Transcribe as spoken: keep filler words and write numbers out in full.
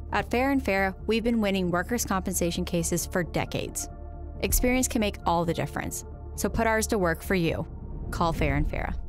At Farah Farah, we've been winning workers' compensation cases for decades. Experience can make all the difference, so put ours to work for you. Call Farah Farah.